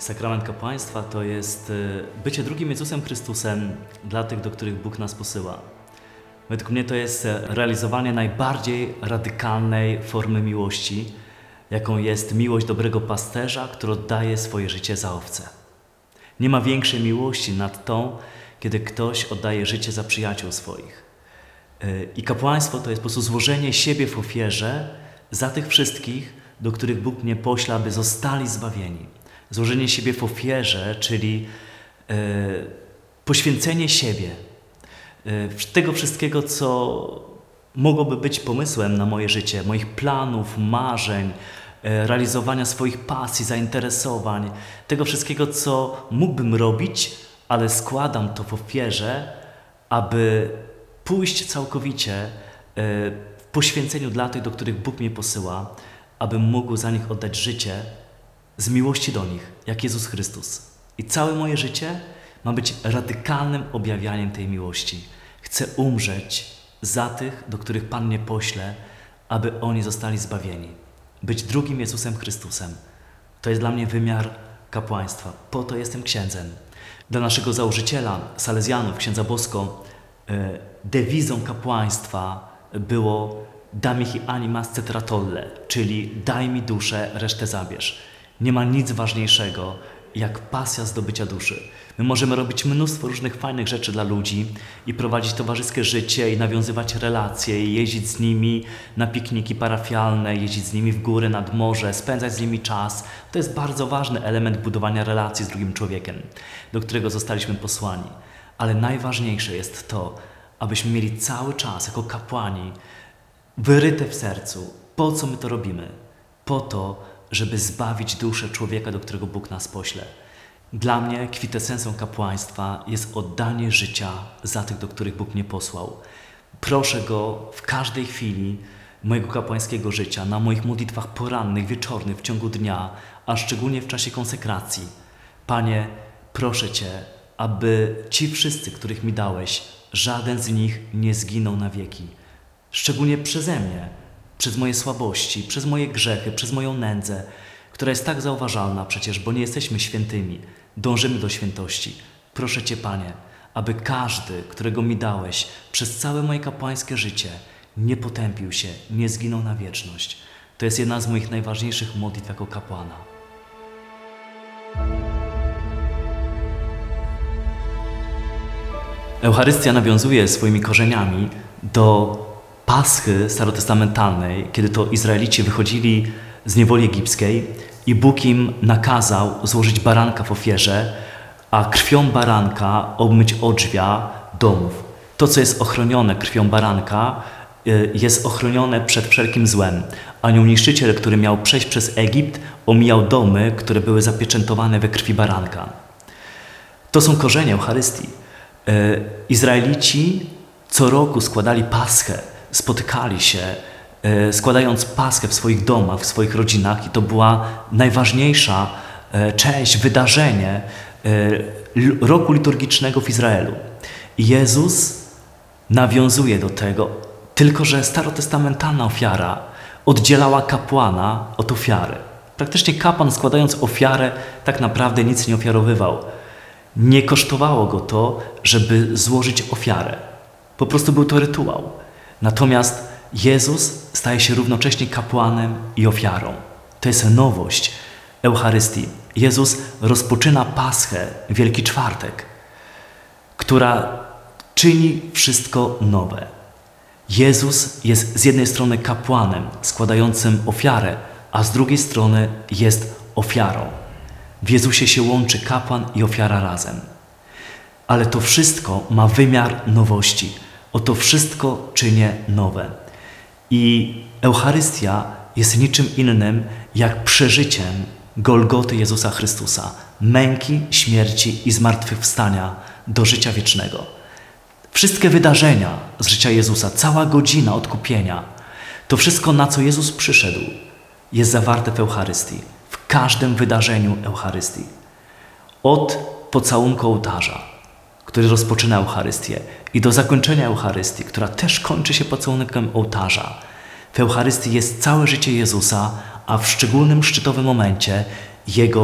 Sakrament kapłaństwa to jest bycie drugim Jezusem Chrystusem dla tych, do których Bóg nas posyła. Według mnie to jest realizowanie najbardziej radykalnej formy miłości, jaką jest miłość dobrego pasterza, który oddaje swoje życie za owce. Nie ma większej miłości nad tą, kiedy ktoś oddaje życie za przyjaciół swoich. I kapłaństwo to jest po prostu złożenie siebie w ofierze za tych wszystkich, do których Bóg mnie pośle, aby zostali zbawieni. Złożenie siebie w ofierze, czyli poświęcenie siebie, tego wszystkiego, co mogłoby być pomysłem na moje życie, moich planów, marzeń, realizowania swoich pasji, zainteresowań, tego wszystkiego, co mógłbym robić, ale składam to w ofierze, aby pójść całkowicie w poświęceniu dla tych, do których Bóg mnie posyła, abym mógł za nich oddać życie z miłości do nich, jak Jezus Chrystus. I całe moje życie ma być radykalnym objawianiem tej miłości. Chcę umrzeć za tych, do których Pan mnie pośle, aby oni zostali zbawieni. Być drugim Jezusem Chrystusem. To jest dla mnie wymiar kapłaństwa. Po to jestem księdzem. Dla naszego założyciela, Salezjanów, księdza Bosko, dewizą kapłaństwa było da mihi animas cetra tolle, czyli daj mi duszę, resztę zabierz. Nie ma nic ważniejszego jak pasja zdobycia duszy. My możemy robić mnóstwo różnych fajnych rzeczy dla ludzi i prowadzić towarzyskie życie i nawiązywać relacje i jeździć z nimi na pikniki parafialne, jeździć z nimi w góry, nad morze, spędzać z nimi czas. To jest bardzo ważny element budowania relacji z drugim człowiekiem, do którego zostaliśmy posłani. Ale najważniejsze jest to, abyśmy mieli cały czas jako kapłani wyryte w sercu. Po co my to robimy? Po to, żeby zbawić duszę człowieka, do którego Bóg nas pośle. Dla mnie kwintesencją kapłaństwa jest oddanie życia za tych, do których Bóg mnie posłał. Proszę Go w każdej chwili mojego kapłańskiego życia, na moich modlitwach porannych, wieczornych, w ciągu dnia, a szczególnie w czasie konsekracji. Panie, proszę Cię, aby ci wszyscy, których mi dałeś, żaden z nich nie zginął na wieki. Szczególnie przeze mnie, przez moje słabości, przez moje grzechy, przez moją nędzę, która jest tak zauważalna przecież, bo nie jesteśmy świętymi, dążymy do świętości. Proszę Cię, Panie, aby każdy, którego mi dałeś przez całe moje kapłańskie życie, nie potępił się, nie zginął na wieczność. To jest jedna z moich najważniejszych modlitw jako kapłana. Eucharystia nawiązuje swoimi korzeniami do Paschy starotestamentalnej, kiedy to Izraelici wychodzili z niewoli egipskiej i Bóg im nakazał złożyć baranka w ofierze, a krwią baranka obmyć odrzwia domów. To, co jest ochronione krwią baranka, jest ochronione przed wszelkim złem. Anioł niszczyciel, który miał przejść przez Egipt, omijał domy, które były zapieczętowane we krwi baranka. To są korzenie Eucharystii. Izraelici co roku składali Paschę, spotykali się, składając Paschę w swoich domach, w swoich rodzinach i to była najważniejsza część, wydarzenie roku liturgicznego w Izraelu. I Jezus nawiązuje do tego, tylko że starotestamentalna ofiara oddzielała kapłana od ofiary. Praktycznie kapłan, składając ofiarę, tak naprawdę nic nie ofiarowywał. Nie kosztowało go to, żeby złożyć ofiarę. Po prostu był to rytuał. Natomiast Jezus staje się równocześnie kapłanem i ofiarą. To jest nowość Eucharystii. Jezus rozpoczyna Paschę, Wielki Czwartek, która czyni wszystko nowe. Jezus jest z jednej strony kapłanem składającym ofiarę, a z drugiej strony jest ofiarą. W Jezusie się łączy kapłan i ofiara razem. Ale to wszystko ma wymiar nowości. Oto wszystko czynię nowe. I Eucharystia jest niczym innym jak przeżyciem Golgoty Jezusa Chrystusa, męki, śmierci i zmartwychwstania do życia wiecznego. Wszystkie wydarzenia z życia Jezusa, cała godzina odkupienia, to wszystko, na co Jezus przyszedł, jest zawarte w Eucharystii, w każdym wydarzeniu Eucharystii. Od pocałunku ołtarza, który rozpoczyna Eucharystię, i do zakończenia Eucharystii, która też kończy się pocałunkiem ołtarza. W Eucharystii jest całe życie Jezusa, a w szczególnym szczytowym momencie Jego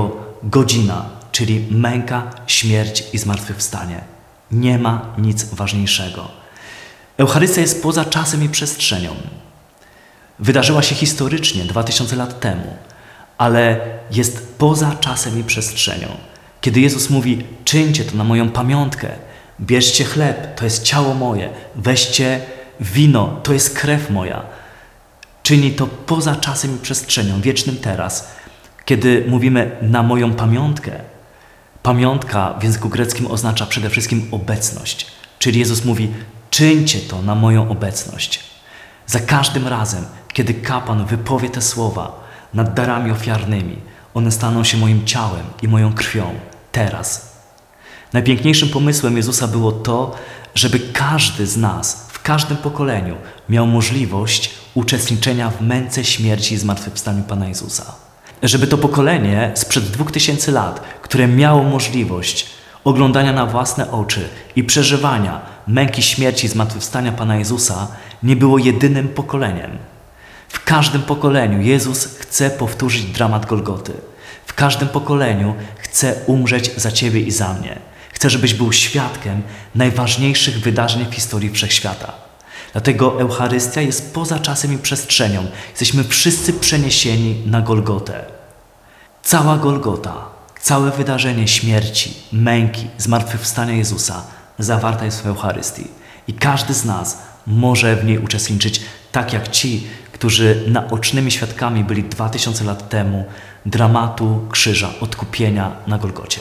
godzina, czyli męka, śmierć i zmartwychwstanie. Nie ma nic ważniejszego. Eucharystia jest poza czasem i przestrzenią. Wydarzyła się historycznie 2000 lat temu, ale jest poza czasem i przestrzenią. Kiedy Jezus mówi, czyńcie to na moją pamiątkę, bierzcie chleb, to jest ciało moje, weźcie wino, to jest krew moja. Czyni to poza czasem i przestrzenią, wiecznym teraz. Kiedy mówimy na moją pamiątkę, pamiątka w języku greckim oznacza przede wszystkim obecność. Czyli Jezus mówi, czyńcie to na moją obecność. Za każdym razem, kiedy kapłan wypowie te słowa nad darami ofiarnymi, one staną się moim ciałem i moją krwią teraz. Najpiękniejszym pomysłem Jezusa było to, żeby każdy z nas w każdym pokoleniu miał możliwość uczestniczenia w męce, śmierci i zmartwychwstaniu Pana Jezusa. Żeby to pokolenie sprzed 2000 lat, które miało możliwość oglądania na własne oczy i przeżywania męki, śmierci i zmartwychwstania Pana Jezusa, nie było jedynym pokoleniem. W każdym pokoleniu Jezus chce powtórzyć dramat Golgoty. W każdym pokoleniu chce umrzeć za Ciebie i za mnie. Chce, żebyś był świadkiem najważniejszych wydarzeń w historii wszechświata. Dlatego Eucharystia jest poza czasem i przestrzenią. Jesteśmy wszyscy przeniesieni na Golgotę. Cała Golgota, całe wydarzenie śmierci, męki, zmartwychwstania Jezusa zawarta jest w Eucharystii. I każdy z nas może w niej uczestniczyć, tak jak ci, którzy naocznymi świadkami byli 2000 lat temu dramatu krzyża, odkupienia na Golgocie.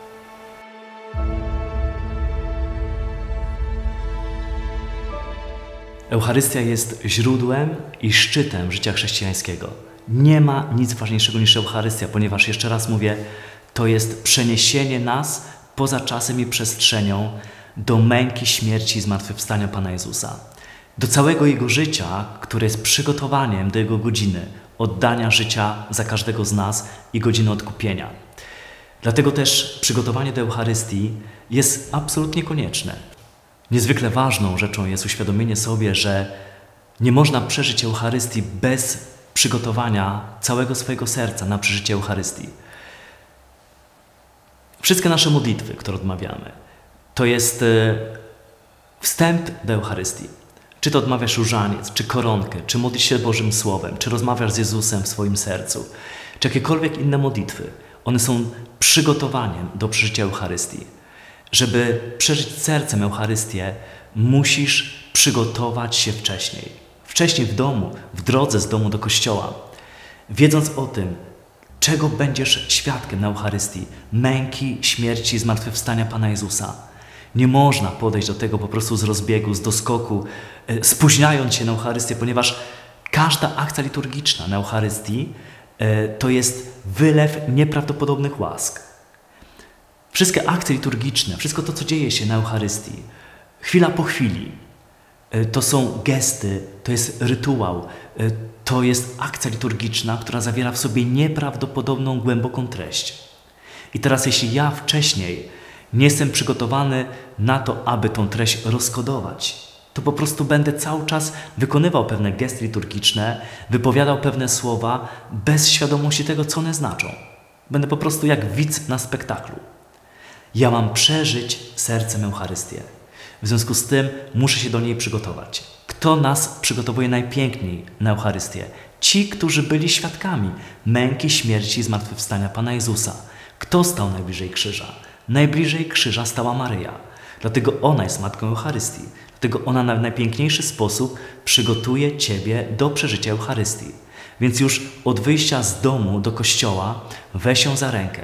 Eucharystia jest źródłem i szczytem życia chrześcijańskiego. Nie ma nic ważniejszego niż Eucharystia, ponieważ, jeszcze raz mówię, to jest przeniesienie nas poza czasem i przestrzenią do męki, śmierci i zmartwychwstania Pana Jezusa. Do całego Jego życia, które jest przygotowaniem do Jego godziny oddania życia za każdego z nas i godziny odkupienia. Dlatego też przygotowanie do Eucharystii jest absolutnie konieczne. Niezwykle ważną rzeczą jest uświadomienie sobie, że nie można przeżyć Eucharystii bez przygotowania całego swojego serca na przeżycie Eucharystii. Wszystkie nasze modlitwy, które odmawiamy, to jest wstęp do Eucharystii. Czy to odmawiasz różaniec, czy koronkę, czy modlisz się Bożym Słowem, czy rozmawiasz z Jezusem w swoim sercu, czy jakiekolwiek inne modlitwy, one są przygotowaniem do przeżycia Eucharystii. Żeby przeżyć sercem Eucharystię, musisz przygotować się wcześniej. Wcześniej w domu, w drodze z domu do kościoła. Wiedząc o tym, czego będziesz świadkiem na Eucharystii, męki, śmierci i zmartwychwstania Pana Jezusa. Nie można podejść do tego po prostu z rozbiegu, z doskoku, spóźniając się na Eucharystię, ponieważ każda akcja liturgiczna na Eucharystii to jest wylew nieprawdopodobnych łask. Wszystkie akcje liturgiczne, wszystko to, co dzieje się na Eucharystii, chwila po chwili, to są gesty, to jest rytuał, to jest akcja liturgiczna, która zawiera w sobie nieprawdopodobną, głęboką treść. I teraz, jeśli ja wcześniej nie jestem przygotowany na to, aby tą treść rozkodować, to po prostu będę cały czas wykonywał pewne gesty liturgiczne, wypowiadał pewne słowa bez świadomości tego, co one znaczą. Będę po prostu jak widz na spektaklu. Ja mam przeżyć sercem Eucharystię. W związku z tym muszę się do niej przygotować. Kto nas przygotowuje najpiękniej na Eucharystię? Ci, którzy byli świadkami męki, śmierci i zmartwychwstania Pana Jezusa. Kto stał najbliżej krzyża? Najbliżej krzyża stała Maryja. Dlatego ona jest Matką Eucharystii. Dlatego ona na najpiękniejszy sposób przygotuje Ciebie do przeżycia Eucharystii. Więc już od wyjścia z domu do kościoła weź ją za rękę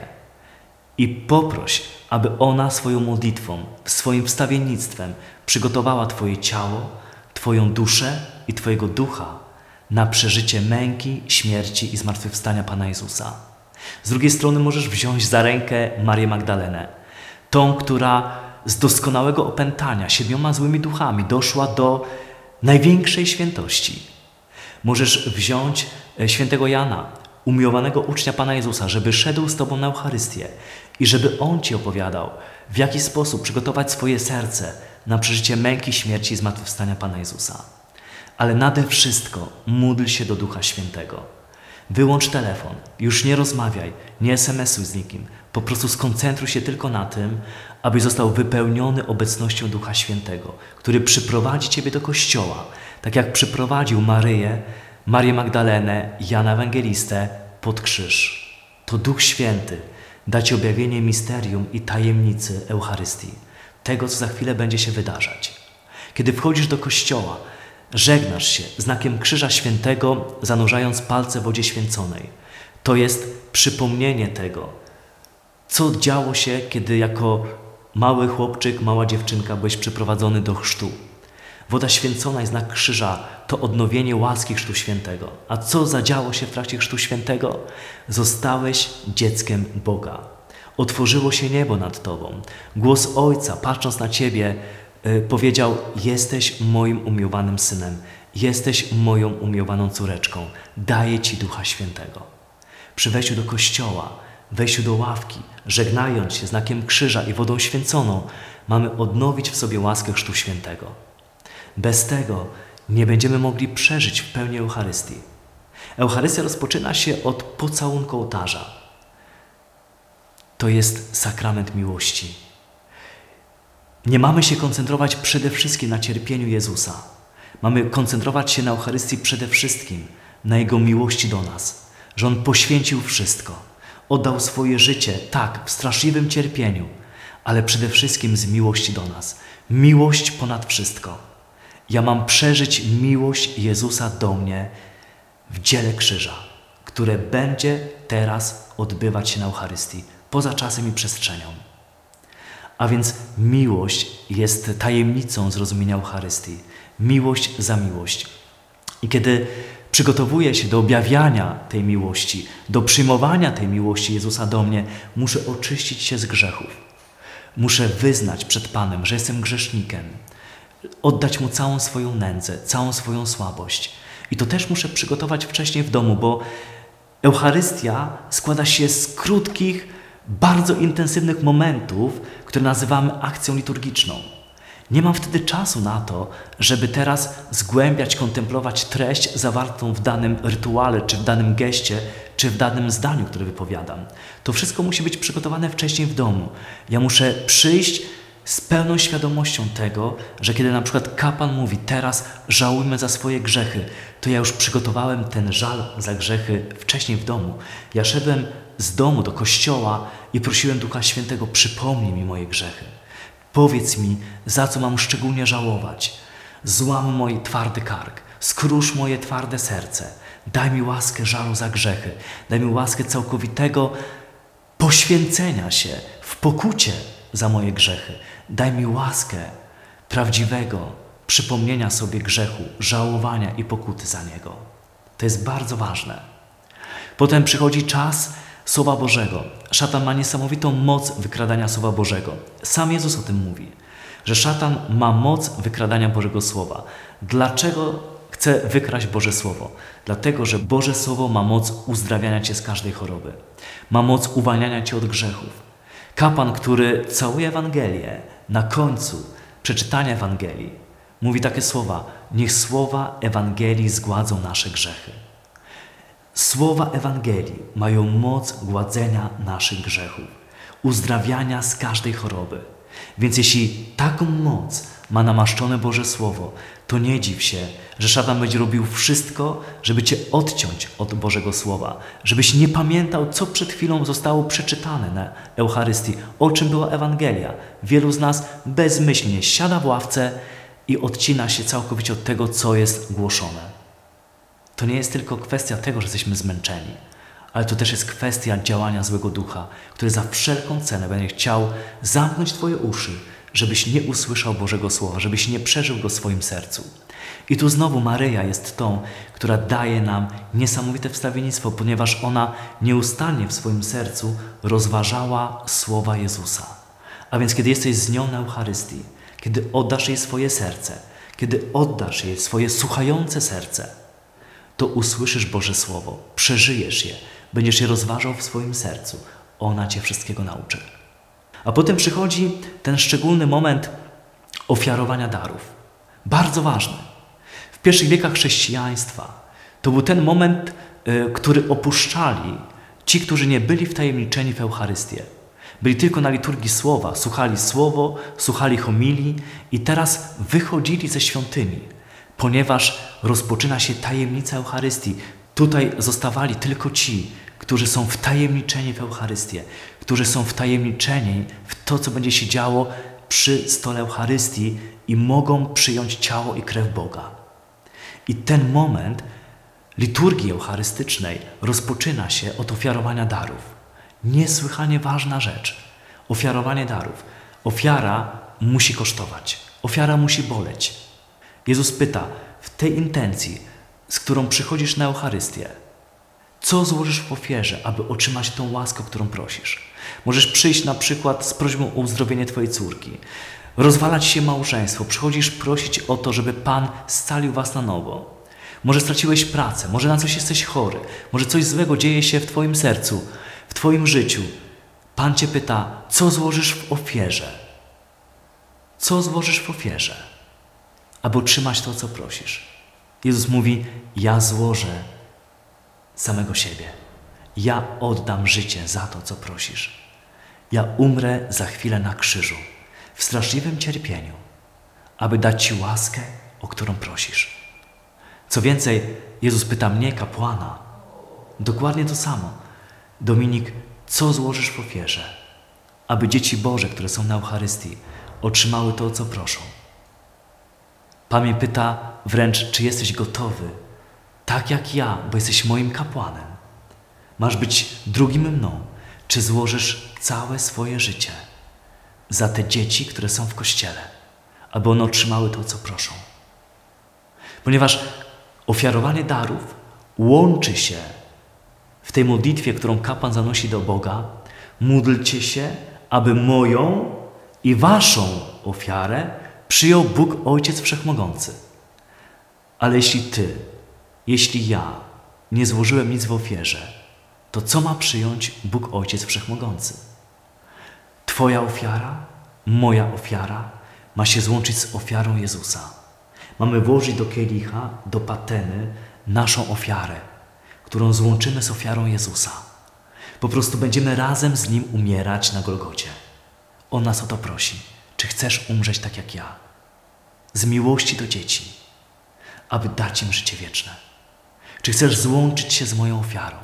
i poproś, aby ona swoją modlitwą, swoim wstawiennictwem przygotowała Twoje ciało, Twoją duszę i Twojego ducha na przeżycie męki, śmierci i zmartwychwstania Pana Jezusa. Z drugiej strony możesz wziąć za rękę Marię Magdalenę, tą, która z doskonałego opętania 7 złymi duchami doszła do największej świętości. Możesz wziąć świętego Jana, umiłowanego ucznia Pana Jezusa, żeby szedł z Tobą na Eucharystię i żeby on Ci opowiadał, w jaki sposób przygotować swoje serce na przeżycie męki, śmierci i zmartwychwstania Pana Jezusa. Ale nade wszystko módl się do Ducha Świętego. Wyłącz telefon, już nie rozmawiaj, nie SMS-uj z nikim. Po prostu skoncentruj się tylko na tym, abyś został wypełniony obecnością Ducha Świętego, który przyprowadzi Ciebie do Kościoła, tak jak przyprowadził Marię Magdalenę, Jana Ewangelistę pod krzyż. To Duch Święty da Ci objawienie misterium i tajemnicy Eucharystii, tego, co za chwilę będzie się wydarzać. Kiedy wchodzisz do Kościoła, żegnasz się znakiem Krzyża Świętego, zanurzając palce w wodzie święconej. To jest przypomnienie tego, co działo się, kiedy jako mały chłopczyk, mała dziewczynka byłeś przyprowadzony do chrztu. Woda święcona i znak krzyża to odnowienie łaski Chrztu Świętego. A co zadziało się w trakcie Chrztu Świętego? Zostałeś dzieckiem Boga. Otworzyło się niebo nad Tobą. Głos Ojca, patrząc na Ciebie, powiedział: jesteś moim umiłowanym Synem, jesteś moją umiłowaną córeczką. Daję Ci Ducha Świętego. Przy wejściu do Kościoła, wejściu do ławki, żegnając się znakiem krzyża i wodą święconą, mamy odnowić w sobie łaskę Chrztu Świętego. Bez tego nie będziemy mogli przeżyć w pełni Eucharystii. Eucharystia rozpoczyna się od pocałunku ołtarza. To jest sakrament miłości. Nie mamy się koncentrować przede wszystkim na cierpieniu Jezusa. Mamy koncentrować się na Eucharystii przede wszystkim na Jego miłości do nas, że On poświęcił wszystko. Oddał swoje życie, tak, w straszliwym cierpieniu, ale przede wszystkim z miłości do nas. Miłość ponad wszystko. Ja mam przeżyć miłość Jezusa do mnie w dziele krzyża, które będzie teraz odbywać się na Eucharystii, poza czasem i przestrzenią. A więc miłość jest tajemnicą zrozumienia Eucharystii. Miłość za miłość. I kiedy przygotowuję się do objawiania tej miłości, do przyjmowania tej miłości Jezusa do mnie, muszę oczyścić się z grzechów. Muszę wyznać przed Panem, że jestem grzesznikiem. Oddać Mu całą swoją nędzę, całą swoją słabość. I to też muszę przygotować wcześniej w domu, bo Eucharystia składa się z krótkich, bardzo intensywnych momentów, które nazywamy akcją liturgiczną. Nie mam wtedy czasu na to, żeby teraz zgłębiać, kontemplować treść zawartą w danym rytuale, czy w danym geście, czy w danym zdaniu, które wypowiadam. To wszystko musi być przygotowane wcześniej w domu. Ja muszę przyjść z pełną świadomością tego, że kiedy na przykład kapłan mówi: teraz żałujmy za swoje grzechy, to ja już przygotowałem ten żal za grzechy wcześniej w domu. Ja szedłem z domu do kościoła i prosiłem Ducha Świętego: przypomnij mi moje grzechy. Powiedz mi, za co mam szczególnie żałować. Złam mój twardy kark, skrusz moje twarde serce. Daj mi łaskę żalu za grzechy. Daj mi łaskę całkowitego poświęcenia się w pokucie za moje grzechy. Daj mi łaskę prawdziwego przypomnienia sobie grzechu, żałowania i pokuty za niego. To jest bardzo ważne. Potem przychodzi czas Słowa Bożego. Szatan ma niesamowitą moc wykradania Słowa Bożego. Sam Jezus o tym mówi, że szatan ma moc wykradania Bożego Słowa. Dlaczego chce wykraść Boże Słowo? Dlatego, że Boże Słowo ma moc uzdrawiania Cię z każdej choroby. Ma moc uwalniania Cię od grzechów. Kapłan, który całuje Ewangelię, na końcu przeczytania Ewangelii mówi takie słowa: niech słowa Ewangelii zgładzą nasze grzechy. Słowa Ewangelii mają moc gładzenia naszych grzechów, uzdrawiania z każdej choroby. Więc jeśli taką moc ma namaszczone Boże Słowo, to nie dziw się, że szatan będzie robił wszystko, żeby Cię odciąć od Bożego Słowa, żebyś nie pamiętał, co przed chwilą zostało przeczytane na Eucharystii, o czym była Ewangelia. Wielu z nas bezmyślnie siada w ławce i odcina się całkowicie od tego, co jest głoszone. To nie jest tylko kwestia tego, że jesteśmy zmęczeni, ale to też jest kwestia działania złego ducha, który za wszelką cenę będzie chciał zamknąć Twoje uszy, żebyś nie usłyszał Bożego Słowa, żebyś nie przeżył go w swoim sercu. I tu znowu Maryja jest tą, która daje nam niesamowite wstawiennictwo, ponieważ ona nieustannie w swoim sercu rozważała słowa Jezusa. A więc kiedy jesteś z nią na Eucharystii, kiedy oddasz jej swoje serce, kiedy oddasz jej swoje słuchające serce, to usłyszysz Boże Słowo, przeżyjesz je, będziesz je rozważał w swoim sercu. Ona Cię wszystkiego nauczy. A potem przychodzi ten szczególny moment ofiarowania darów. Bardzo ważny. W pierwszych wiekach chrześcijaństwa to był ten moment który opuszczali ci, którzy nie byli wtajemniczeni w Eucharystię. Byli tylko na liturgii słowa, słuchali słowo, słuchali homilii i teraz wychodzili ze świątyni, ponieważ rozpoczyna się tajemnica Eucharystii. Tutaj zostawali tylko ci, którzy są wtajemniczeni w Eucharystię, którzy są wtajemniczeni w to, co będzie się działo przy stole Eucharystii i mogą przyjąć ciało i krew Boga. I ten moment liturgii eucharystycznej rozpoczyna się od ofiarowania darów. Niesłychanie ważna rzecz. Ofiarowanie darów. Ofiara musi kosztować. Ofiara musi boleć. Jezus pyta w tej intencji, z którą przychodzisz na Eucharystię, co złożysz w ofierze, aby otrzymać tą łaskę, którą prosisz. Możesz przyjść na przykład z prośbą o uzdrowienie twojej córki. Rozwalać się małżeństwo. Przychodzisz prosić o to, żeby Pan scalił was na nowo. Może straciłeś pracę, może na coś jesteś chory, może coś złego dzieje się w twoim sercu, w twoim życiu. Pan cię pyta, co złożysz w ofierze? Co złożysz w ofierze, aby otrzymać to, co prosisz? Jezus mówi, ja złożę samego siebie. Ja oddam życie za to, co prosisz. Ja umrę za chwilę na krzyżu, w straszliwym cierpieniu, aby dać ci łaskę, o którą prosisz. Co więcej, Jezus pyta mnie, kapłana, dokładnie to samo. Dominik, co złożysz w ofierze, aby dzieci Boże, które są na Eucharystii, otrzymały to, o co proszą? Pan mnie pyta wręcz, czy jesteś gotowy, tak jak ja, bo jesteś moim kapłanem. Masz być drugim mną. Czy złożysz całe swoje życie za te dzieci, które są w Kościele, aby one otrzymały to, co proszą? Ponieważ ofiarowanie darów łączy się w tej modlitwie, którą kapłan zanosi do Boga. Módlcie się, aby moją i waszą ofiarę przyjął Bóg Ojciec Wszechmogący. Ale jeśli ja nie złożyłem nic w ofierze, to co ma przyjąć Bóg Ojciec Wszechmogący? Twoja ofiara, moja ofiara ma się złączyć z ofiarą Jezusa. Mamy włożyć do kielicha, do pateny naszą ofiarę, którą złączymy z ofiarą Jezusa. Po prostu będziemy razem z Nim umierać na Golgocie. On nas o to prosi. Czy chcesz umrzeć tak jak ja? Z miłości do dzieci, aby dać im życie wieczne. Czy chcesz złączyć się z moją ofiarą?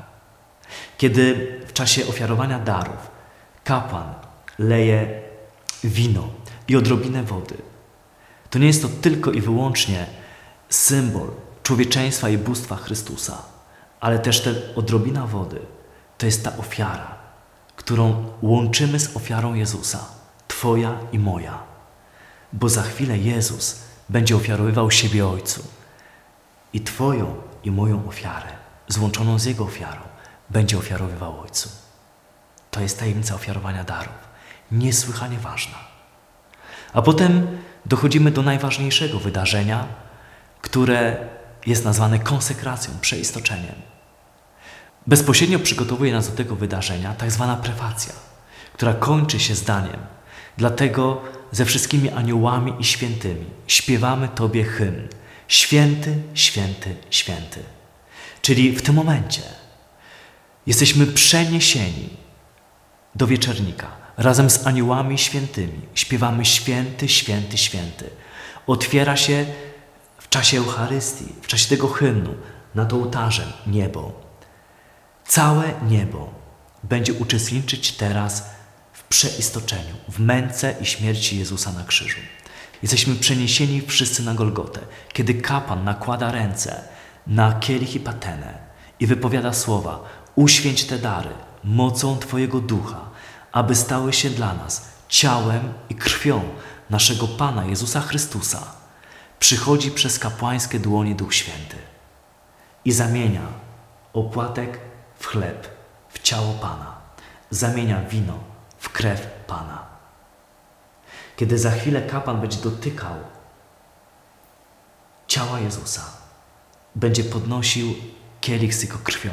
Kiedy w czasie ofiarowania darów kapłan leje wino i odrobinę wody, to nie jest to tylko i wyłącznie symbol człowieczeństwa i bóstwa Chrystusa, ale też ta odrobina wody to jest ta ofiara, którą łączymy z ofiarą Jezusa, Twoja i moja. Bo za chwilę Jezus będzie ofiarowywał siebie Ojcu i Twoją i moją ofiarę, złączoną z Jego ofiarą, będzie ofiarowywał Ojcu. To jest tajemnica ofiarowania darów, niesłychanie ważna. A potem dochodzimy do najważniejszego wydarzenia, które jest nazwane konsekracją, przeistoczeniem. Bezpośrednio przygotowuje nas do tego wydarzenia tak zwana prefacja, która kończy się zdaniem: dlatego ze wszystkimi aniołami i świętymi śpiewamy Tobie hymn. Święty, święty, święty. Czyli w tym momencie jesteśmy przeniesieni do wieczernika. Razem z aniołami świętymi śpiewamy święty, święty, święty. Otwiera się w czasie Eucharystii, w czasie tego hymnu nad ołtarzem niebo. Całe niebo będzie uczestniczyć teraz w przeistoczeniu, w męce i śmierci Jezusa na krzyżu. Jesteśmy przeniesieni wszyscy na Golgotę, kiedy kapłan nakłada ręce na kielich i patenę i wypowiada słowa: uświęć te dary mocą Twojego Ducha, aby stały się dla nas ciałem i krwią naszego Pana Jezusa Chrystusa. Przychodzi przez kapłańskie dłonie Duch Święty i zamienia opłatek w chleb, w ciało Pana. Zamienia wino w krew Pana. Kiedy za chwilę kapłan będzie dotykał ciała Jezusa, będzie podnosił kielich z Jego krwią,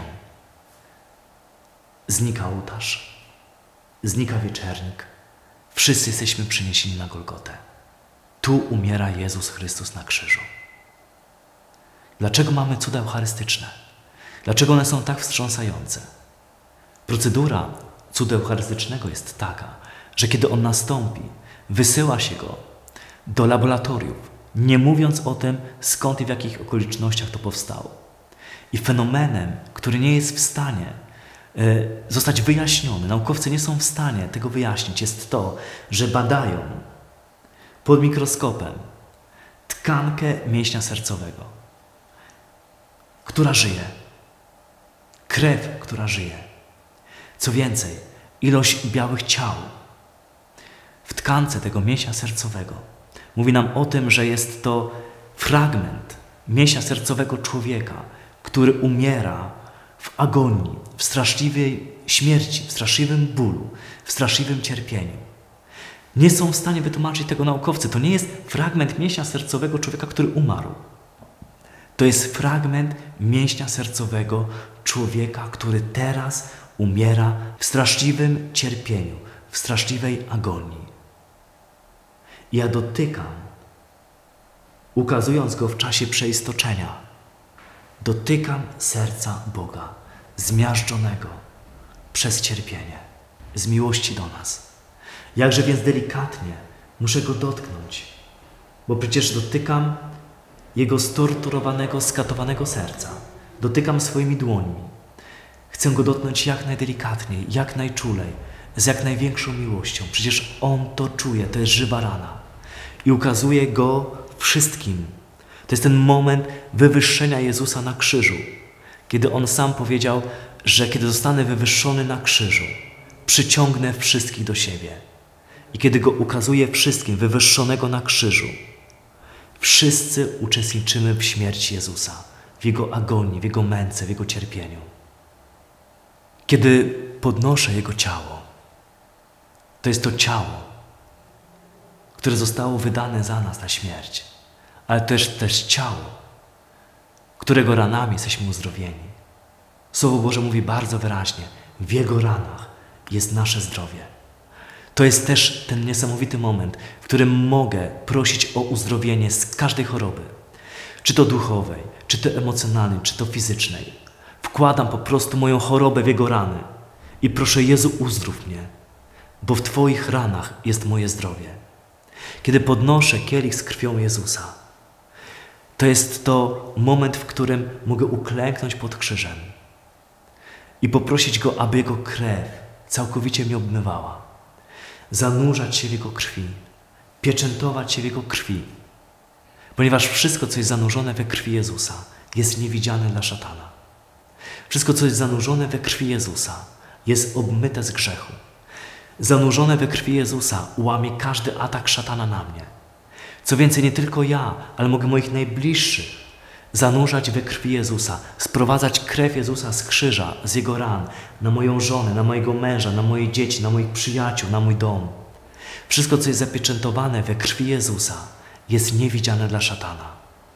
znika ołtarz, znika wieczernik. Wszyscy jesteśmy przeniesieni na Golgotę. Tu umiera Jezus Chrystus na krzyżu. Dlaczego mamy cuda eucharystyczne? Dlaczego one są tak wstrząsające? Procedura cudu eucharystycznego jest taka, że kiedy on nastąpi, wysyła się go do laboratoriów, nie mówiąc o tym, skąd i w jakich okolicznościach to powstało. I fenomenem, który nie jest w stanie zostać wyjaśniony, naukowcy nie są w stanie tego wyjaśnić, jest to, że badają pod mikroskopem tkankę mięśnia sercowego, która żyje, krew, która żyje. Co więcej, ilość białych ciał w tkance tego mięśnia sercowego mówi nam o tym, że jest to fragment mięśnia sercowego człowieka, który umiera w agonii, w straszliwej śmierci, w straszliwym bólu, w straszliwym cierpieniu. Nie są w stanie wytłumaczyć tego naukowcy. To nie jest fragment mięśnia sercowego człowieka, który umarł. To jest fragment mięśnia sercowego człowieka, który teraz umiera w straszliwym cierpieniu, w straszliwej agonii. I ja dotykam, ukazując go w czasie przeistoczenia, dotykam serca Boga, zmiażdżonego przez cierpienie, z miłości do nas. Jakże więc delikatnie muszę go dotknąć, bo przecież dotykam jego storturowanego, skatowanego serca. Dotykam swoimi dłońmi. Chcę go dotknąć jak najdelikatniej, jak najczulej, z jak największą miłością. Przecież on to czuje, to jest żywa rana. I ukazuje go wszystkim. To jest ten moment wywyższenia Jezusa na krzyżu, kiedy on sam powiedział, że kiedy zostanę wywyższony na krzyżu, przyciągnę wszystkich do siebie. I kiedy go ukazuje wszystkim, wywyższonego na krzyżu, wszyscy uczestniczymy w śmierci Jezusa, w Jego agonii, w Jego męce, w Jego cierpieniu. Kiedy podnoszę Jego ciało, to jest to ciało, które zostało wydane za nas na śmierć, ale też ciało, którego ranami jesteśmy uzdrowieni. Słowo Boże mówi bardzo wyraźnie, w Jego ranach jest nasze zdrowie. To jest też ten niesamowity moment, w którym mogę prosić o uzdrowienie z każdej choroby, czy to duchowej, czy to emocjonalnej, czy to fizycznej. Wkładam po prostu moją chorobę w Jego rany i proszę, Jezu, uzdrów mnie, bo w Twoich ranach jest moje zdrowie. Kiedy podnoszę kielich z krwią Jezusa, to jest to moment, w którym mogę uklęknąć pod krzyżem i poprosić Go, aby Jego krew całkowicie mnie obmywała. Zanurzać się w Jego krwi, pieczętować się w Jego krwi, ponieważ wszystko, co jest zanurzone we krwi Jezusa, jest niewidziane dla szatana. Wszystko, co jest zanurzone we krwi Jezusa, jest obmyte z grzechu. Zanurzone we krwi Jezusa łamie każdy atak szatana na mnie. Co więcej, nie tylko ja, ale mogę moich najbliższych zanurzać we krwi Jezusa, sprowadzać krew Jezusa z krzyża, z Jego ran, na moją żonę, na mojego męża, na moje dzieci, na moich przyjaciół, na mój dom. Wszystko, co jest zapieczętowane we krwi Jezusa, jest niewidziane dla szatana.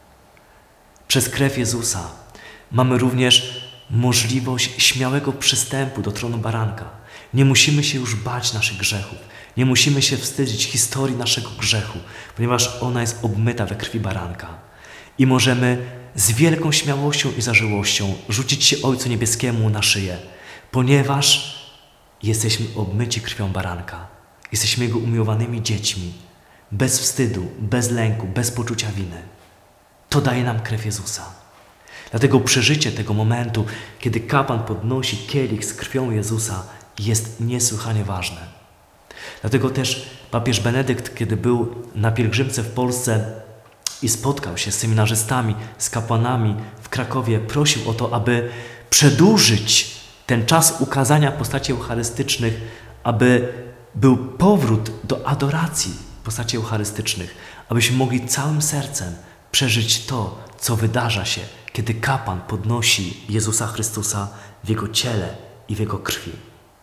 Przez krew Jezusa mamy również możliwość śmiałego przystępu do tronu baranka. Nie musimy się już bać naszych grzechów. Nie musimy się wstydzić historii naszego grzechu, ponieważ ona jest obmyta we krwi baranka. I możemy z wielką śmiałością i zażyłością rzucić się Ojcu Niebieskiemu na szyję, ponieważ jesteśmy obmyci krwią baranka. Jesteśmy Jego umiłowanymi dziećmi, bez wstydu, bez lęku, bez poczucia winy. To daje nam krew Jezusa. Dlatego przeżycie tego momentu, kiedy kapłan podnosi kielich z krwią Jezusa, jest niesłychanie ważne. Dlatego też papież Benedykt, kiedy był na pielgrzymce w Polsce i spotkał się z seminarzystami, z kapłanami w Krakowie, prosił o to, aby przedłużyć ten czas ukazania postaci eucharystycznych, aby był powrót do adoracji postaci eucharystycznych, abyśmy mogli całym sercem przeżyć to, co wydarza się, kiedy kapłan podnosi Jezusa Chrystusa w Jego ciele i w Jego krwi.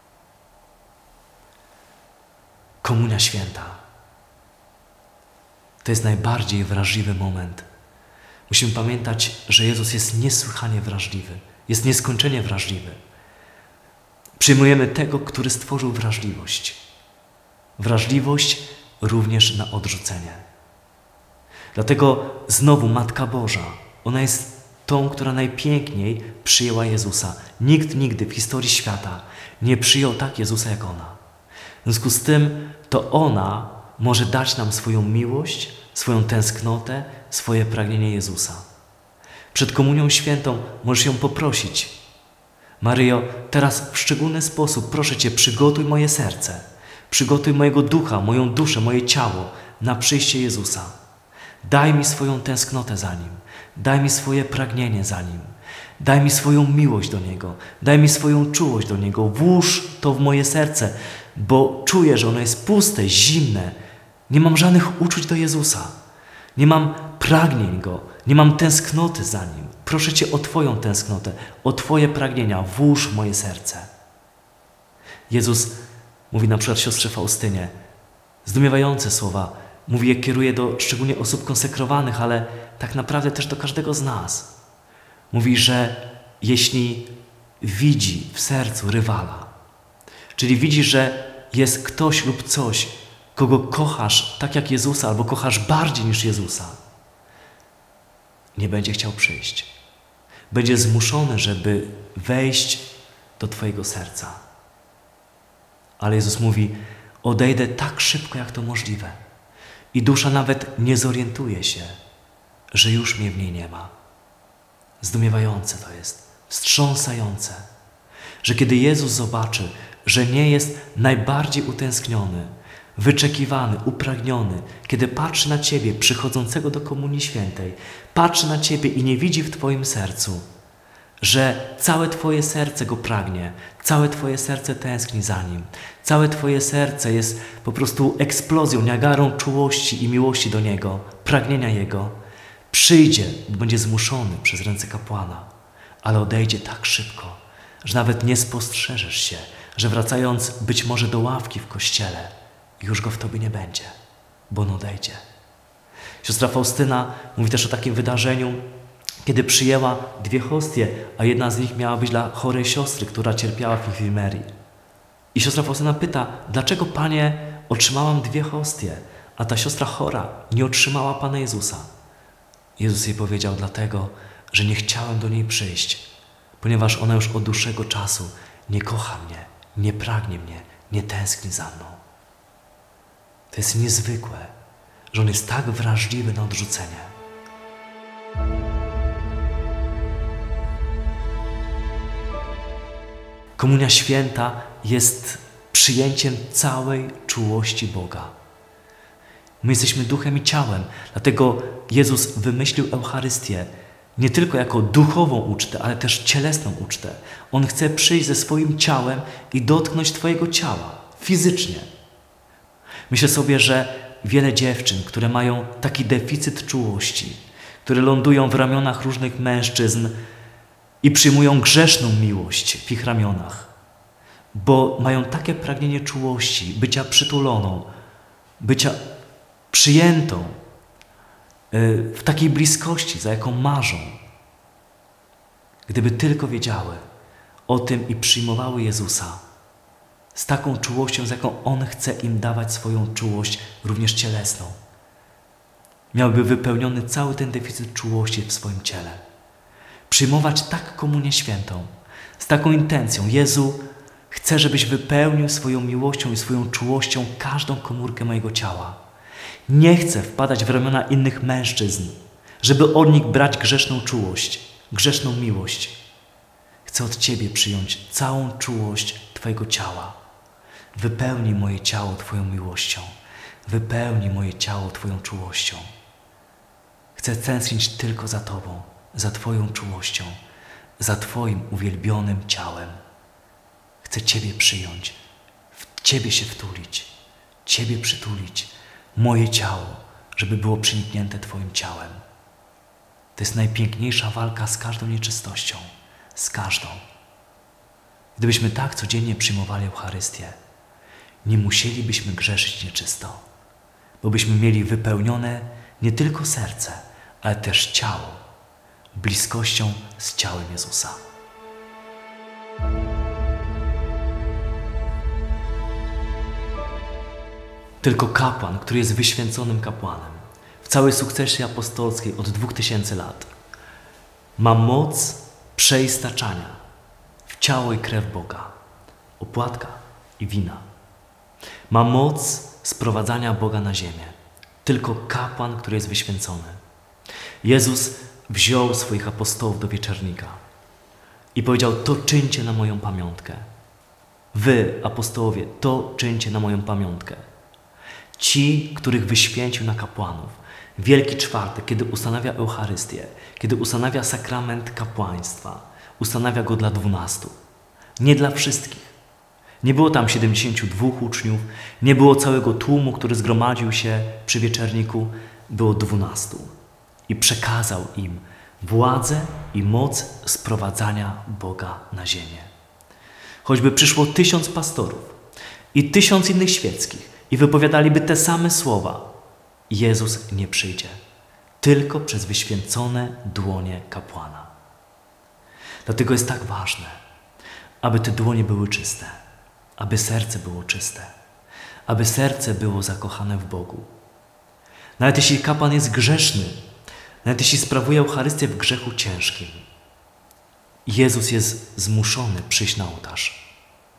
Komunia Święta to jest najbardziej wrażliwy moment. Musimy pamiętać, że Jezus jest niesłychanie wrażliwy, jest nieskończenie wrażliwy. Przyjmujemy tego, który stworzył wrażliwość. Wrażliwość również na odrzucenie. Dlatego znowu Matka Boża, ona jest tą, która najpiękniej przyjęła Jezusa. Nikt nigdy w historii świata nie przyjął tak Jezusa jak ona. W związku z tym to ona może dać nam swoją miłość, swoją tęsknotę, swoje pragnienie Jezusa. Przed Komunią Świętą możesz ją poprosić: Maryjo, teraz w szczególny sposób proszę Cię, przygotuj moje serce, przygotuj mojego ducha, moją duszę, moje ciało na przyjście Jezusa. Daj mi swoją tęsknotę za Nim, daj mi swoje pragnienie za Nim, daj mi swoją miłość do Niego, daj mi swoją czułość do Niego, włóż to w moje serce, bo czuję, że ono jest puste, zimne, nie mam żadnych uczuć do Jezusa, nie mam pragnień Go, nie mam tęsknoty za Nim. Proszę Cię o Twoją tęsknotę, o Twoje pragnienia, włóż w moje serce. Jezus mówi na przykład siostrze Faustynie zdumiewające słowa, mówi je, kieruje do szczególnie osób konsekrowanych, ale tak naprawdę też do każdego z nas. Mówi, że jeśli widzi w sercu rywala, czyli widzi, że jest ktoś lub coś, kogo kochasz tak jak Jezusa, albo kochasz bardziej niż Jezusa, nie będzie chciał przyjść. Będzie zmuszony, żeby wejść do Twojego serca. Ale Jezus mówi, odejdę tak szybko, jak to możliwe. I dusza nawet nie zorientuje się, że już mnie w niej nie ma. Zdumiewające to jest, wstrząsające, że kiedy Jezus zobaczy, że nie jest najbardziej utęskniony, wyczekiwany, upragniony, kiedy patrzy na Ciebie przychodzącego do Komunii Świętej, patrzy na Ciebie i nie widzi w Twoim sercu, że całe Twoje serce Go pragnie, całe Twoje serce tęskni za Nim, całe Twoje serce jest po prostu eksplozją, niagarą czułości i miłości do Niego, pragnienia Jego, przyjdzie, będzie zmuszony przez ręce kapłana, ale odejdzie tak szybko, że nawet nie spostrzeżesz się, że wracając być może do ławki w kościele, już Go w Tobie nie będzie, bo On odejdzie. Siostra Faustyna mówi też o takim wydarzeniu, kiedy przyjęła 2 hostie, a jedna z nich miała być dla chorej siostry, która cierpiała w infirmerii. I siostra Faustyna pyta, dlaczego Panie otrzymałam 2 hostie, a ta siostra chora nie otrzymała Pana Jezusa? Jezus jej powiedział, dlatego, że nie chciałem do niej przyjść, ponieważ ona już od dłuższego czasu nie kocha mnie, nie pragnie mnie, nie tęskni za mną. To jest niezwykłe, że On jest tak wrażliwy na odrzucenie. Komunia Święta jest przyjęciem całej czułości Boga. My jesteśmy duchem i ciałem, dlatego Jezus wymyślił Eucharystię nie tylko jako duchową ucztę, ale też cielesną ucztę. On chce przyjść ze swoim ciałem i dotknąć Twojego ciała, fizycznie. Myślę sobie, że wiele dziewczyn, które mają taki deficyt czułości, które lądują w ramionach różnych mężczyzn i przyjmują grzeszną miłość w ich ramionach, bo mają takie pragnienie czułości, bycia przytuloną, bycia przyjętą w takiej bliskości, za jaką marzą. Gdyby tylko wiedziały o tym i przyjmowały Jezusa z taką czułością, z jaką On chce im dawać swoją czułość, również cielesną, miałby wypełniony cały ten deficyt czułości w swoim ciele. Przyjmować tak Komunię Świętą, z taką intencją. Jezu, chcę, żebyś wypełnił swoją miłością i swoją czułością każdą komórkę mojego ciała. Nie chcę wpadać w ramiona innych mężczyzn, żeby od nich brać grzeszną czułość, grzeszną miłość. Chcę od Ciebie przyjąć całą czułość Twojego ciała. Wypełnij moje ciało Twoją miłością. Wypełnij moje ciało Twoją czułością. Chcę tęsknić tylko za Tobą, za Twoją czułością, za Twoim uwielbionym ciałem. Chcę Ciebie przyjąć, w Ciebie się wtulić, Ciebie przytulić, moje ciało, żeby było przeniknięte Twoim ciałem. To jest najpiękniejsza walka z każdą nieczystością, z każdą. Gdybyśmy tak codziennie przyjmowali Eucharystię, nie musielibyśmy grzeszyć nieczysto, bo byśmy mieli wypełnione nie tylko serce, ale też ciało, bliskością z ciałem Jezusa. Tylko kapłan, który jest wyświęconym kapłanem w całej sukcesji apostolskiej od 2000 lat, ma moc przeistaczania w ciało i krew Boga, opłatka i wina. Ma moc sprowadzania Boga na ziemię. Tylko kapłan, który jest wyświęcony. Jezus wziął swoich apostołów do wieczernika i powiedział: to czyńcie na moją pamiątkę. Wy, apostołowie, to czyńcie na moją pamiątkę. Ci, których wyświęcił na kapłanów. Wielki Czwartek, kiedy ustanawia Eucharystię, kiedy ustanawia sakrament kapłaństwa, ustanawia go dla 12. Nie dla wszystkich. Nie było tam 72 uczniów, nie było całego tłumu, który zgromadził się przy wieczerniku, było 12. I przekazał im władzę i moc sprowadzania Boga na ziemię. Choćby przyszło 1000 pastorów i 1000 innych świeckich i wypowiadaliby te same słowa, Jezus nie przyjdzie, tylko przez wyświęcone dłonie kapłana. Dlatego jest tak ważne, aby te dłonie były czyste, aby serce było czyste, aby serce było zakochane w Bogu. Nawet jeśli kapłan jest grzeszny, nawet jeśli sprawuje Eucharystię w grzechu ciężkim, Jezus jest zmuszony przyjść na ołtarz.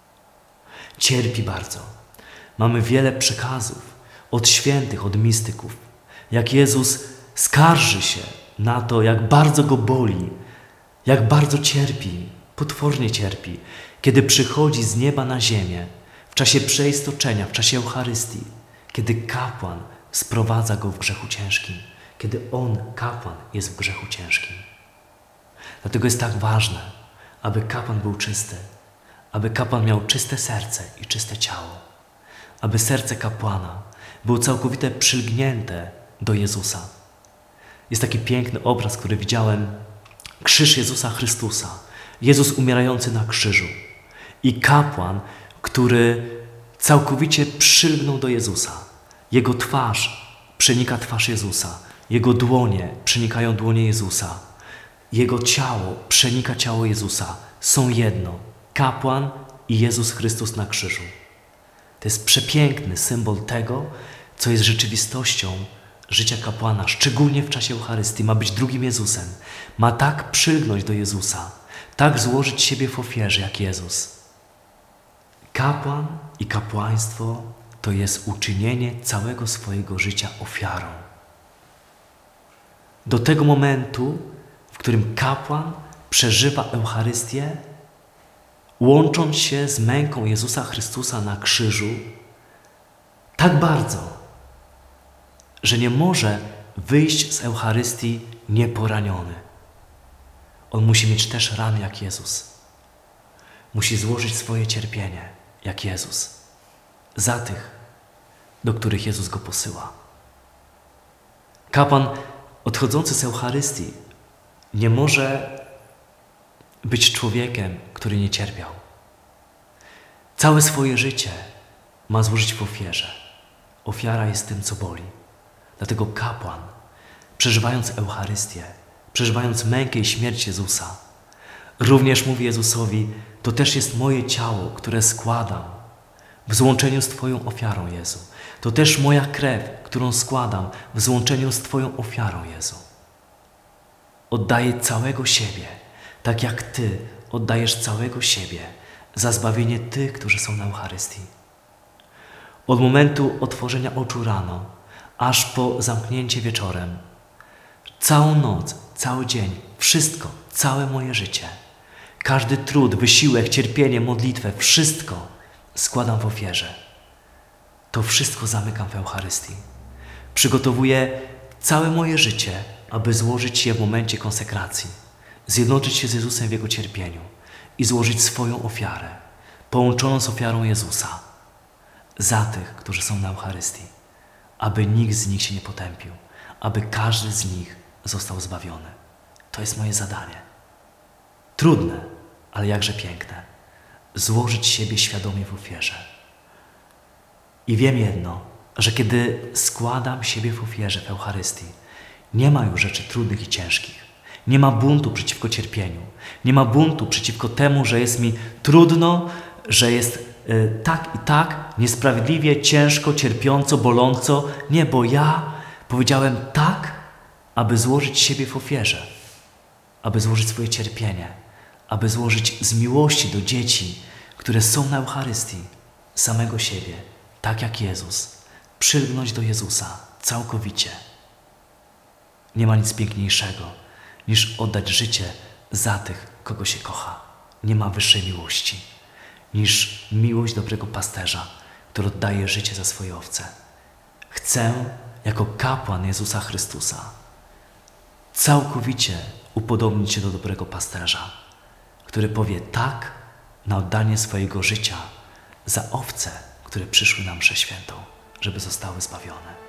Cierpi bardzo. Mamy wiele przekazów od świętych, od mistyków, jak Jezus skarży się na to, jak bardzo Go boli, jak bardzo cierpi, potwornie cierpi, kiedy przychodzi z nieba na ziemię w czasie przeistoczenia, w czasie Eucharystii, kiedy kapłan sprowadza Go w grzechu ciężkim, kiedy On, kapłan, jest w grzechu ciężkim. Dlatego jest tak ważne, aby kapłan był czysty, aby kapłan miał czyste serce i czyste ciało, aby serce kapłana było całkowicie przylgnięte do Jezusa. Jest taki piękny obraz, który widziałem, krzyż Jezusa Chrystusa, Jezus umierający na krzyżu i kapłan, który całkowicie przylgnął do Jezusa. Jego twarz przenika twarz Jezusa, Jego dłonie przenikają dłonie Jezusa, Jego ciało przenika ciało Jezusa. Są jedno, kapłan i Jezus Chrystus na krzyżu. To jest przepiękny symbol tego, co jest rzeczywistością życia kapłana, szczególnie w czasie Eucharystii. Ma być drugim Jezusem. Ma tak przylgnąć do Jezusa, tak złożyć siebie w ofierze jak Jezus. Kapłan i kapłaństwo to jest uczynienie całego swojego życia ofiarą. Do tego momentu, w którym kapłan przeżywa Eucharystię, łącząc się z męką Jezusa Chrystusa na krzyżu tak bardzo, że nie może wyjść z Eucharystii nieporaniony. On musi mieć też rany jak Jezus. Musi złożyć swoje cierpienie jak Jezus za tych, do których Jezus go posyła. Kapłan odchodzący z Eucharystii nie może być człowiekiem, który nie cierpiał. Całe swoje życie ma złożyć w ofierze. Ofiara jest tym, co boli. Dlatego kapłan, przeżywając Eucharystię, przeżywając mękę i śmierć Jezusa, również mówi Jezusowi: to też jest moje ciało, które składam w złączeniu z Twoją ofiarą, Jezu. To też moja krew, którą składam w złączeniu z Twoją ofiarą, Jezu. Oddaję całego siebie, tak jak Ty oddajesz całego siebie za zbawienie tych, którzy są na Eucharystii. Od momentu otworzenia oczu rano, aż po zamknięcie wieczorem, całą noc, cały dzień, wszystko, całe moje życie, każdy trud, wysiłek, cierpienie, modlitwę, wszystko składam w ofierze. To wszystko zamykam w Eucharystii. Przygotowuję całe moje życie, aby złożyć je w momencie konsekracji, zjednoczyć się z Jezusem w Jego cierpieniu i złożyć swoją ofiarę, połączoną z ofiarą Jezusa, za tych, którzy są na Eucharystii, aby nikt z nich się nie potępił, aby każdy z nich został zbawiony. To jest moje zadanie. Trudne, ale jakże piękne. Złożyć siebie świadomie w ofierze. I wiem jedno, że kiedy składam siebie w ofierze w Eucharystii, nie ma już rzeczy trudnych i ciężkich. Nie ma buntu przeciwko cierpieniu. Nie ma buntu przeciwko temu, że jest mi trudno, że jest tak i tak, niesprawiedliwie, ciężko, cierpiąco, boląco. Nie, bo ja powiedziałem tak, aby złożyć siebie w ofierze. aby złożyć swoje cierpienie, aby złożyć z miłości do dzieci, które są na Eucharystii, samego siebie, tak jak Jezus, przylgnąć do Jezusa całkowicie. Nie ma nic piękniejszego, niż oddać życie za tych, kogo się kocha. Nie ma wyższej miłości, niż miłość dobrego pasterza, który oddaje życie za swoje owce. Chcę, jako kapłan Jezusa Chrystusa, całkowicie upodobnić się do dobrego pasterza, który powie tak na oddanie swojego życia za owce, które przyszły na mszę świętą, żeby zostały zbawione.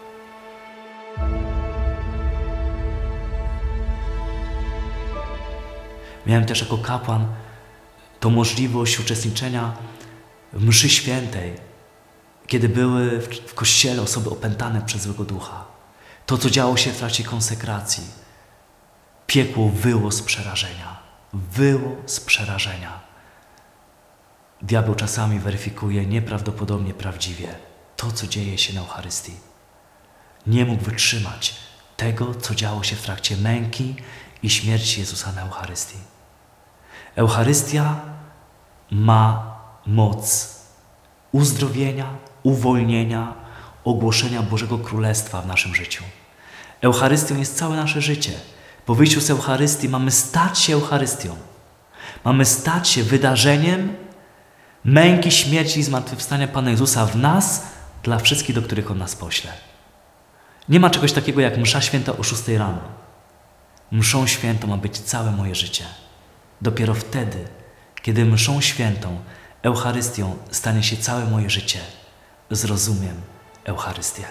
Miałem też jako kapłan tą możliwość uczestniczenia w mszy świętej, kiedy były w kościele osoby opętane przez złego ducha. To, co działo się w trakcie konsekracji, piekło wyło z przerażenia. Wyło z przerażenia. Diabeł czasami weryfikuje nieprawdopodobnie prawdziwie to, co dzieje się na Eucharystii. Nie mógł wytrzymać tego, co działo się w trakcie męki i śmierci Jezusa na Eucharystii. Eucharystia ma moc uzdrowienia, uwolnienia, ogłoszenia Bożego Królestwa w naszym życiu. Eucharystią jest całe nasze życie. Po wyjściu z Eucharystii mamy stać się Eucharystią. Mamy stać się wydarzeniem męki, śmierci i zmartwychwstania Pana Jezusa w nas, dla wszystkich, do których On nas pośle. Nie ma czegoś takiego jak msza święta o 6 rano. Mszą świętą ma być całe moje życie. Dopiero wtedy, kiedy mszą świętą, Eucharystią stanie się całe moje życie, zrozumiem Eucharystię.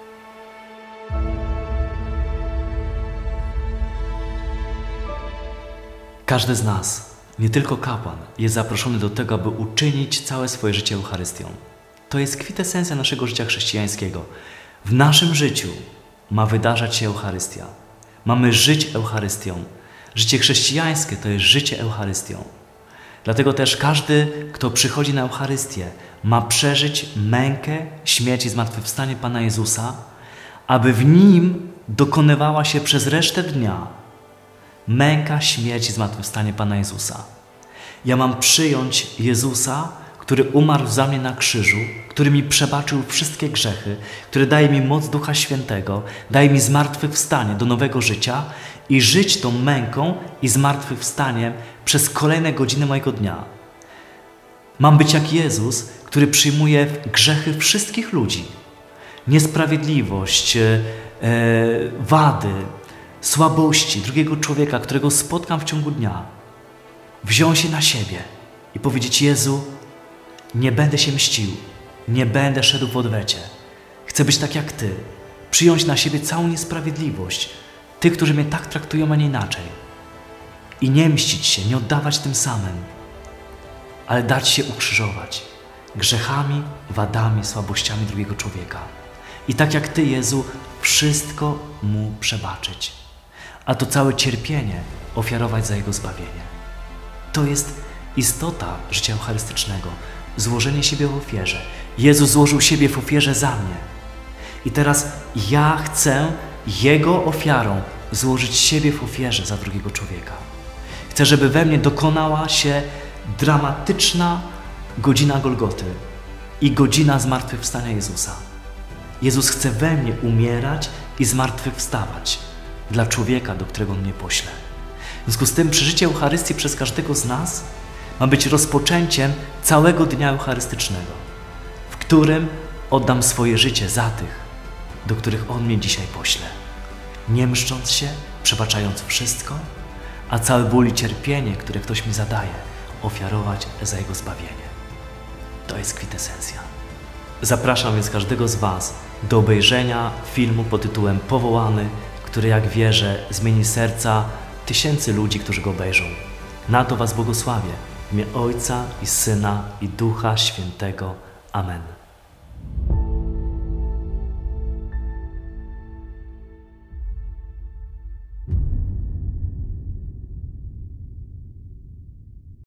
Każdy z nas, nie tylko kapłan, jest zaproszony do tego, aby uczynić całe swoje życie Eucharystią. To jest kwintesencja naszego życia chrześcijańskiego. W naszym życiu ma wydarzać się Eucharystia. Mamy żyć Eucharystią. Życie chrześcijańskie to jest życie Eucharystią. Dlatego też każdy, kto przychodzi na Eucharystię, ma przeżyć mękę, śmierć i zmartwychwstanie Pana Jezusa, aby w Nim dokonywała się przez resztę dnia męka, śmierć i zmartwychwstanie Pana Jezusa. Ja mam przyjąć Jezusa, który umarł za mnie na krzyżu, który mi przebaczył wszystkie grzechy, który daje mi moc Ducha Świętego, daje mi zmartwychwstanie do nowego życia i żyć tą męką i zmartwychwstaniem przez kolejne godziny mojego dnia. Mam być jak Jezus, który przyjmuje grzechy wszystkich ludzi. Niesprawiedliwość, wady, słabości drugiego człowieka, którego spotkam w ciągu dnia. Wziąć się na siebie i powiedzieć: Jezu, nie będę się mścił, nie będę szedł w odwecie. Chcę być tak jak Ty. Przyjąć na siebie całą niesprawiedliwość tych, którzy mnie tak traktują, a nie inaczej. I nie mścić się, nie oddawać tym samym, ale dać się ukrzyżować grzechami, wadami, słabościami drugiego człowieka. I tak jak Ty, Jezu, wszystko Mu przebaczyć. A to całe cierpienie ofiarować za Jego zbawienie. To jest istota życia eucharystycznego. Złożenie siebie w ofierze. Jezus złożył siebie w ofierze za mnie. I teraz ja chcę Jego ofiarą złożyć siebie w ofierze za drugiego człowieka. Chcę, żeby we mnie dokonała się dramatyczna godzina Golgoty i godzina zmartwychwstania Jezusa. Jezus chce we mnie umierać i zmartwychwstawać dla człowieka, do którego On mnie pośle. W związku z tym przeżycie Eucharystii przez każdego z nas ma być rozpoczęciem całego dnia eucharystycznego, w którym oddam swoje życie za tych, do których On mnie dzisiaj pośle. Nie mszcząc się, przebaczając wszystko, a całe ból i cierpienie, które ktoś mi zadaje, ofiarować za Jego zbawienie. To jest kwintesencja. Zapraszam więc każdego z Was do obejrzenia filmu pod tytułem Powołany, który, jak wierzę, zmieni serca tysięcy ludzi, którzy go obejrzą. Na to Was błogosławię. W imię Ojca i Syna i Ducha Świętego. Amen.